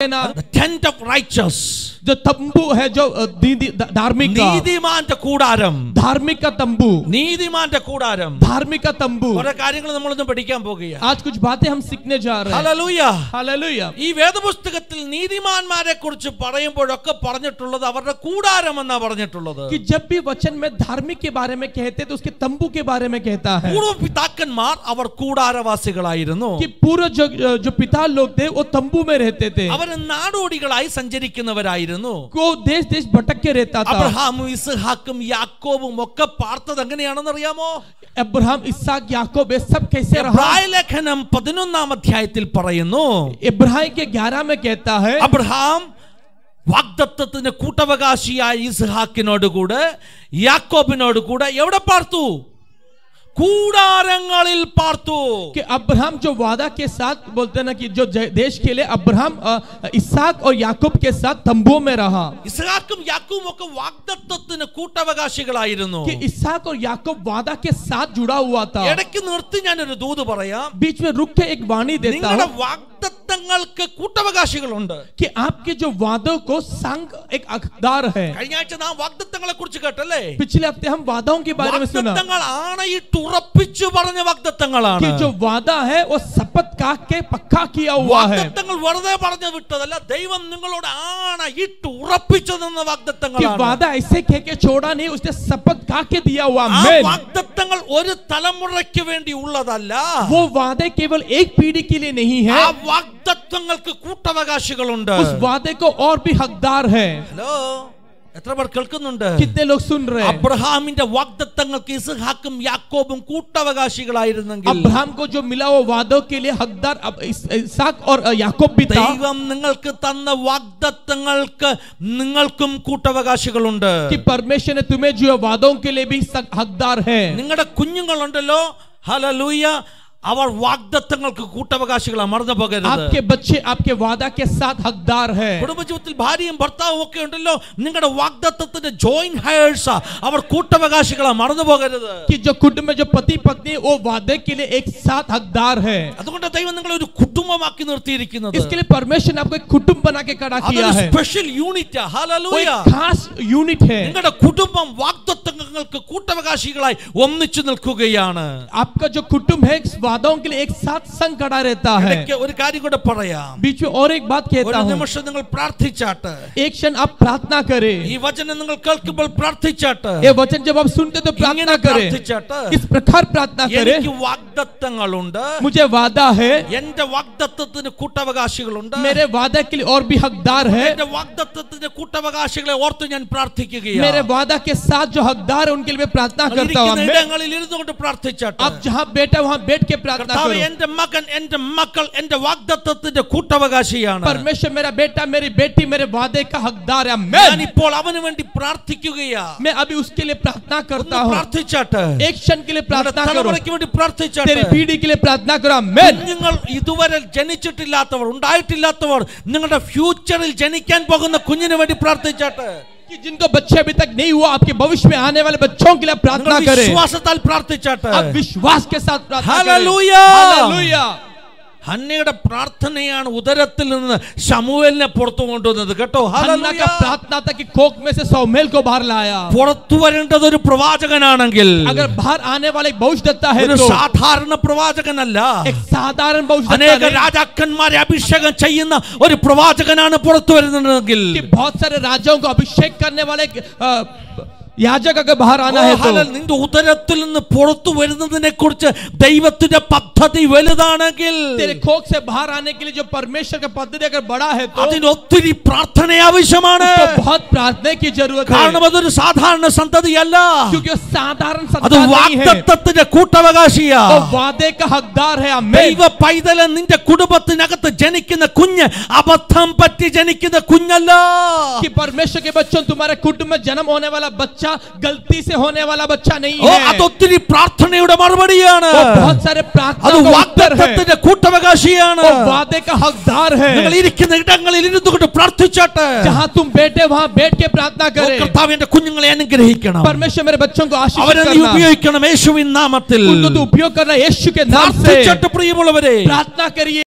The tent of righteous. जो तंबू है जो धार्मिक का, നീതിമാന്റെ കൂടാരം, धार्मिक का तंबू, നീതിമാന്റെ കൂടാരം, धार्मिक का तंबू. കുറെ കാര്യങ്ങൾ നമ്മളൊന്നും പഠിക്കാൻ പോകുകയാണ്. आज कुछ बातें हम सीखने जा रहे हैं. Hallelujah, hallelujah. ഈ വേദപുസ്തകത്തിൽ നീതിമാന്മാരെ കുറിച്ച് പറയുമ്പോഴൊക്കെ പറഞ്ഞിട്ടുള്ളത് അവരുടെ കൂടാരം എന്നാ പറഞ്ഞിട്ടുള്ളത്. कि जब भी वचन में धार्मिक के बारे में कहते तो उसके तंबू के बारे में कहता है പൂർവ്വ പിതാക്കന്മാർ അവർ കൂടാരവാസികളായിരുന്നു. कि पूर्व जो पिता लोग थे वो तंबू में रहते थे. അവർ നാടോടികളായി സഞ്ചരിക്കുന്നവരായിരുന്നു. को देश देश भटक के रहता था. അബ്രഹാമും ഇസ്ഹാക്കും യാക്കോബും ഒക്കെ പാർത്തത് എങ്ങനെയാണെന്ന് അറിയാമോ? अब्राहम, इसहाक, याकूब ये सब कैसे रहा? എബ്രായ ലേഖനം 11-ാം അധ്യായത്തിൽ പറയുന്നു, इब्राहिम के 11 में कहता है അബ്രഹാം വാഗ്ദത്തത്തിന് കൂട്ടവകാശിയായ ഇസ്ഹാക്കിനോട് കൂടെ യാക്കോബിനോട് കൂടെ എവിടെ പാർത്തു? കൂടാരങ്ങളിൽ പാർത്തു. कि अब्राहम जो वादा के साथ बोलते हैं ना कि जो देश के लिए अब्राहम इसहाक और याकूब के साथ तंबू में रहा. ഇസ്ഹാക്കും യാക്കോബും ഒക്കെ വാഗ്ദത്തത്തിന് കൂട്ടവകാശികളായിരുന്നു. कि इसहाक और याकूब वादा के साथ जुड़ा हुआ था. ഇടയ്ക്ക് നിർത്തി ഞാനൊരു ദൂത് പറയാം. बीच में रुक के एक वाणी देता നിങ്ങളുടെ हूं വാഗ്ദത്തങ്ങൾക്ക് കൂട്ടവകാശികളുണ്ട്. कि आपके जो वादों को संग एक हकदार है. കഴിഞ്ഞ ആഴ്ച നാം വാഗ്ദത്തങ്ങളെ കുറിച്ച് കേട്ടല്ലേ? पिछले हफ्ते हम वादाओं के बारे में सुना വാഗ്ദത്തങ്ങൾ ആണയിട്ട് ഉറപ്പിച്ചു പറഞ്ഞ വാഗ്ദത്തങ്ങളാണ്. कि जो वादा है वो शपथ का के पक्का किया हुआ है. വാഗ്ദത്തങ്ങൾ വെറുതെ പറഞ്ഞു വിട്ടതല്ല, ദൈവം നിങ്ങളോട് ആണയിട്ട് ഉറപ്പിച്ചു തന്ന कि വാഗ്ദത്തങ്ങളാണ്. वादा ऐसे कह के छोड़ा नहीं, उसने शपथ का के दिया हुआ. ആ आमीन. വാഗ്ദത്തങ്ങൾ ഒരു തലമുറയ്ക്ക് വേണ്ടി ഉള്ളതല്ല. वो वादे केवल एक पीढ़ी के लिए नहीं है. ആ വാഗ്ദത്തങ്ങൾക്ക് കൂട്ടവകാശികളുണ്ട്. उस वादे को और भी हकदार है. ഹലോ, എത്ര പേർ കേൾക്കുന്നുണ്ട്? कितने लोग सुन रहे हैं? അബ്രഹാമിന്റെ വാഗ്ദത്തങ്ങൾക്ക് ഇസ്ഹാക്കും യാക്കോബും കൂട്ടവകാശികളായിരുന്നെങ്കിൽ अब्राहम को जो मिला वो वादों के लिए हकदार इसहाक और याकूब भी था. ദൈവം നിങ്ങൾക്ക് തന്ന വാഗ്ദത്തങ്ങൾക്ക് നിങ്ങൾക്കും കൂട്ടവകാശികളുണ്ട്. कि परमेश्वर ने तुम्हें जो वादों के लिए भी हकदार है. നിങ്ങളുടെ കുഞ്ഞുങ്ങളുണ്ടല്ലോ, ഹല്ലേലൂയ, അവർ വാഗ്ദത്തങ്ങൾക്ക് കൂട്ടവകാശികളാണ്. മറന്നു പോകരുത്. आपके बच्चे आपके वादा के साथ हकदार है. കുടുംബജീവിതത്തിൽ ഭാര്യയും ഭർത്താവും ഒക്കെ ഉണ്ടല്ലോ, നിങ്ങളുടെ വാഗ്ദത്തത്തിന്റെ ജോയിന്റ് ഹയേഴ്സ്, അവർ കൂട്ടവകാശികളാണ്. മറന്നു പോകരുത്. कि जो कुटुंब में जो पति पत्नी वो वादे के लिए एक साथ हकदार है. അതുകൊണ്ട് ദൈവം നിങ്ങളെ ഒരു കുടുംബമാക്കി നിർത്തിയിരിക്കുന്നത്. इसके लिए परमेश्वर ने आपको एक कुटुंब बना के खड़ा किया है. Special unit. ഹല്ലേലൂയ. एक खास यूनिट है. നിങ്ങളുടെ കുടുംബം വാഗ്ദത്തങ്ങൾക്ക് കൂട്ടവകാശികളായി ഒന്നിച്ചു നിൽക്കുകയാണ്. आपका जो कुटुंब है वादों के लिए एक साथ संग खड़ा रहता है. ഒരു കാര്യം കൂടെ പറയാം. बीच में और एक बात कहता ഒരു हूं. നിമിഷം നിങ്ങൾ പ്രാർത്ഥിച്ചാട്ട്. एक क्षण आप प्रार्थना करें. ഈ വചനം നിങ്ങൾ കേൾക്കുമ്പോൾ പ്രാർത്ഥിച്ചാട്ട്. ये वचन जब आप सुनते तो प्रार्थना करें. इस प्रकार प्रार्थना करें. എനിക്ക് വാഗ്ദത്തങ്ങളുണ്ട്, मुझे वादा है, എന്റെ വാഗ്ദത്തത്തിന് കൂട്ടവകാശികളുണ്ട്. मेरे वादा के लिए और भी हकदार है. എന്റെ വാഗ്ദത്തത്തിന്റെ കൂട്ടവകാശികളെ ഓർത്ത് ഞാൻ പ്രാർത്ഥിക്കുകയാണ്. मेरे वादा के साथ जो हकदार है उनके लिए मैं प्रार्थना करता हूं. ഇടങ്ങളിൽ ഇരുന്നുകൊണ്ട് പ്രാർത്ഥിച്ചാട്ട്. आप जहां बैठा वहां बैठ के प्रार्थना करो. എന്റെ മകൻ, എന്റെ മക്കൾ എന്റെ വാഗ്ദത്തത്തിന്റെ കൂട്ടവകാശിയാണ്. परमेश्वर मेरा बेटा मेरी बेटी मेरे वादे का हकदार है. ഞാൻ ഇപ്പോൾ അവന് വേണ്ടി പ്രാർത്ഥിക്കുകയാ. मैं अभी उसके लिए प्रार्थना करता हूं. പ്രാർത്ഥിച്ചാട്ട്. एक क्षण के लिए प्रार्थना करो. തലമുറയ്ക്ക് വേണ്ടി പ്രാർത്ഥിച്ചാട്ട്. तेरी पीढ़ी के लिए प्रार्थना करो. आमीन. നിങ്ങൾ ഇതുവരെ ജനിച്ചിട്ടില്ലാത്തവർ, ഉണ്ടായിട്ടില്ലാത്തവർ, നിങ്ങളുടെ ഫ്യൂച്ചറിൽ ജനിക്കാൻ പോകുന്ന കുഞ്ഞിന് വേണ്ടി പ്രാർത്ഥിച്ചാട്ട്. कि जिनको बच्चे अभी तक नहीं हुआ आपके भविष्य में आने वाले बच्चों के लिए प्रार्थना करें. വിശ്വാസത്താൽ പ്രാർത്ഥിച്ചാട്ട്. आप विश्वास के साथ प्रार्थना करें. ഹല്ലേലൂയ. हालेलुया. ഹന്നയുടെ പ്രാർത്ഥനയാണ് ഉദരത്തിൽ നിന്ന് ശമൂവേലിനെ പുറത്തു കൊണ്ടുവന്നത്. കേട്ടോ? हन्ना का प्रार्थना था कि कोख में से शमूएल को बाहर लाया. പുറത്തു വരേണ്ടത് ഒരു പ്രവാചകനാണെങ്കിൽ, अगर बाहर आने वाले भविष्यद्वक्ता है ഒരു तो സാധാരണ പ്രവാചകനല്ല. एक साधारण भविष्यद्वक्ता അനേക नहीं. രാജാക്കന്മാരെ അഭിഷേകം ചെയ്യുന്ന ഒരു പ്രവാചകനാണ് പുറത്തു വരുന്നതെങ്കിൽ, कि बहुत सारे राजाओं को अभिषेक करने वाले याजक अगर बाहर आना है तो നിന്റെ ഉദരത്തിൽ നിന്ന് പുറത്തു വരുന്നതിനെ കുറിച്ച് ദൈവത്തിന്റെ പദ്ധതി വലുതാണെങ്കിൽ, तेरे कोख से बाहर आने के लिए जो परमेश्वर का पद्धति अगर बड़ा है तो അതിന് ഒത്തിരി പ്രാർത്ഥന ആവശ്യമാണ്. बहुत प्रार्थना की जरूरत है. കാരണം അതൊരു സാധാരണ സന്തതിയല്ല. क्योंकि वो साधारण അത് संतान नहीं है. വാഗ്ദത്തത്തിന്റെ കൂട്ടവകാശിയാ. वो वादे का हकदार है. आमीन. ദൈവ പൈതല് നിന്റെ കുടുംബത്തിനകത്ത് ജനിക്കുന്ന കുഞ്ഞ് അബദ്ധം പറ്റി ജനിക്കുന്ന കുഞ്ഞല്ല. कि परमेश्वर के बच्चों तुम्हारे कुटुंब में जन्म होने वाला बच्चा गलती से होने वाला बच्चा नहीं है. അതൊത്തിരി പ്രാർത്ഥനയുടെ മറുപടിയാണ്. बहुत सारे प्रार्थना അത് का उत्तर है. വാഗ്ദത്തത്തിന്റെ കൂട്ടവകാശിയാണ്. वो वादे का हकदार है. നിങ്ങൾ ഇരിക്കുന്ന ഇടങ്ങളിൽ ഇരുന്നുകൊണ്ട് പ്രാർത്ഥിച്ചാട്ടെ. जहां तुम बैठे वहां बैठ के प्रार्थना करें. കർത്താവ് എന്റെ കുഞ്ഞുങ്ങളെ അനുഗ്രഹിക്കണം, परमेश्वर मेरे बच्चों को आशीष അവരെ നീ करना, ഉപയോഗിക്കണം യേശുവിൻ നാമത്തിൽ. उनको तो उपयोग करना यीशु के नाम से. പ്രാർത്ഥിച്ചാട്ടെ പ്രിയമുള്ളവരെ. प्रार्थना करिए.